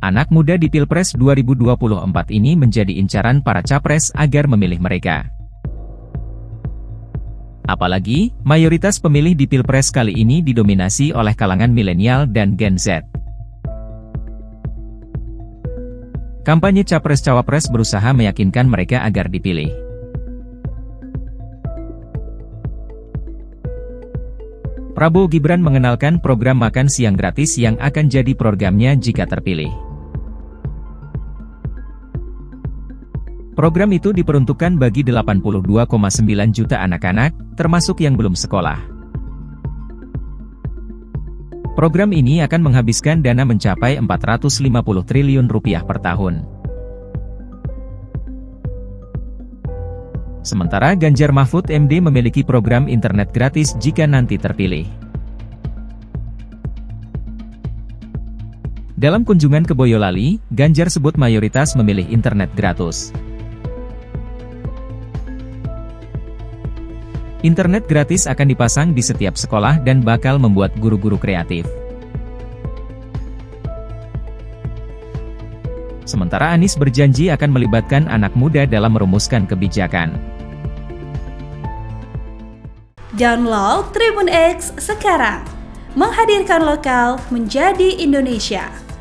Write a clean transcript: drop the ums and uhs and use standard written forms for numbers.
Anak muda di Pilpres 2024 ini menjadi incaran para capres agar memilih mereka. Apalagi, mayoritas pemilih di Pilpres kali ini didominasi oleh kalangan milenial dan Gen Z. Kampanye Capres-Cawapres berusaha meyakinkan mereka agar dipilih. Prabowo Gibran mengenalkan program makan siang gratis yang akan jadi programnya jika terpilih. Program itu diperuntukkan bagi 82,9 juta anak-anak, termasuk yang belum sekolah. Program ini akan menghabiskan dana mencapai 450 triliun rupiah per tahun. Sementara Ganjar Mahfud MD memiliki program internet gratis jika nanti terpilih. Dalam kunjungan ke Boyolali, Ganjar sebut mayoritas memilih internet gratis. Internet gratis akan dipasang di setiap sekolah dan bakal membuat guru-guru kreatif. Sementara Anies berjanji akan melibatkan anak muda dalam merumuskan kebijakan. Download Tribun X sekarang, menghadirkan lokal menjadi Indonesia.